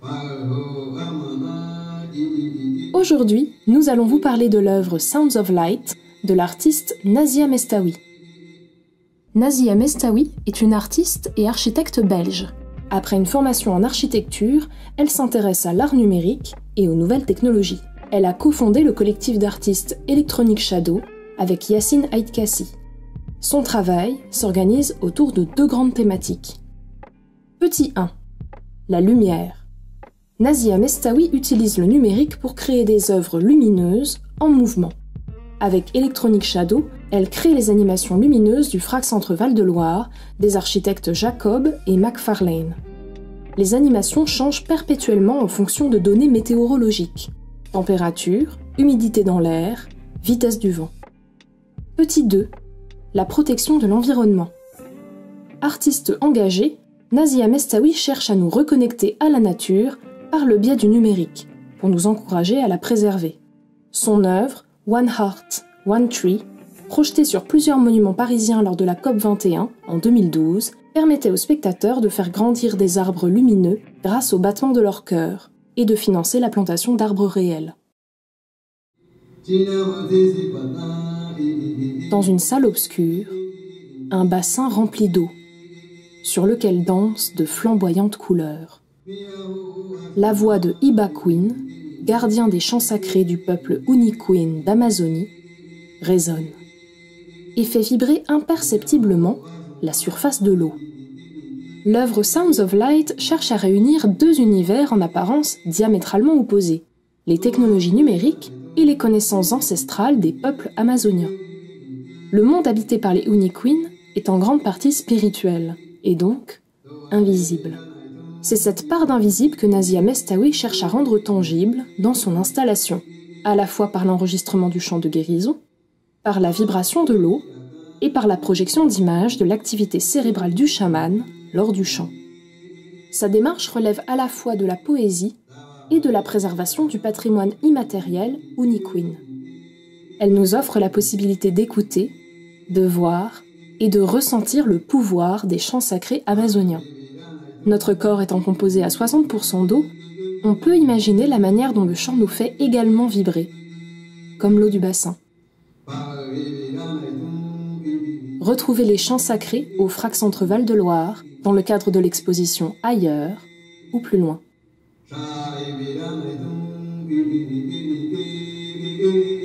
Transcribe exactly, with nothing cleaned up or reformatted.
Aujourd'hui, nous allons vous parler de l'œuvre Sounds of Light de l'artiste Nazia Mestaoui. Nazia Mestaoui est une artiste et architecte belge. Après une formation en architecture, elle s'intéresse à l'art numérique et aux nouvelles technologies. Elle a cofondé le collectif d'artistes Electronic Shadow avec Yassine Aïtkassi. Son travail s'organise autour de deux grandes thématiques. Petit un. La lumière. Nazia Mestaoui utilise le numérique pour créer des œuvres lumineuses en mouvement. Avec Electronic Shadow, elle crée les animations lumineuses du Frac Centre Val-de-Loire des architectes Jacob et McFarlane. Les animations changent perpétuellement en fonction de données météorologiques. Température, humidité dans l'air, vitesse du vent. Petit deux. La protection de l'environnement. Artiste engagée, Nazia Mestaoui cherche à nous reconnecter à la nature par le biais du numérique, pour nous encourager à la préserver. Son œuvre, One Heart, One Tree, projetée sur plusieurs monuments parisiens lors de la COP vingt et un en deux mille douze, permettait aux spectateurs de faire grandir des arbres lumineux grâce au battement de leur cœur et de financer la plantation d'arbres réels. Dans une salle obscure, un bassin rempli d'eau, sur lequel dansent de flamboyantes couleurs. La voix de Iba Queen, gardien des chants sacrés du peuple Unikwin d'Amazonie, résonne et fait vibrer imperceptiblement la surface de l'eau. L'œuvre Sounds of Light cherche à réunir deux univers en apparence diamétralement opposés, les technologies numériques et les connaissances ancestrales des peuples amazoniens. Le monde habité par les Unikwin est en grande partie spirituel, et donc invisible. C'est cette part d'invisible que Nazia Mestaoui cherche à rendre tangible dans son installation, à la fois par l'enregistrement du chant de guérison, par la vibration de l'eau et par la projection d'images de l'activité cérébrale du chaman lors du chant. Sa démarche relève à la fois de la poésie et de la préservation du patrimoine immatériel Unikwin. Elle nous offre la possibilité d'écouter, de voir et de ressentir le pouvoir des chants sacrés amazoniens. Notre corps étant composé à soixante pour cent d'eau, on peut imaginer la manière dont le chant nous fait également vibrer, comme l'eau du bassin. Retrouvez les chants sacrés au Frac Centre Val-de-Loire dans le cadre de l'exposition Ailleurs ou plus loin.